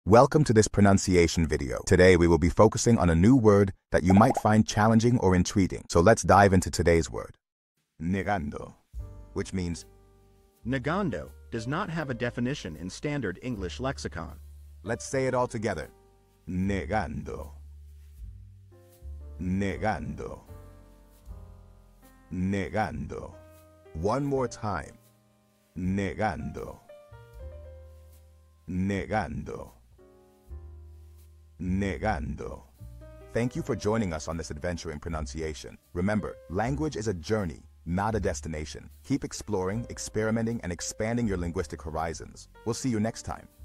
Welcome to this pronunciation video. Today we will be focusing on a new word that you might find challenging or intriguing. So let's dive into today's word. Negando, which means Negando does not have a definition in standard English lexicon. let's say it all together. Negando. Negando. Negando. One more time. Negando. Negando. Negando. Thank you for joining us on this adventure in pronunciation. Remember, language is a journey, not a destination. Keep exploring, experimenting, and expanding your linguistic horizons. We'll see you next time.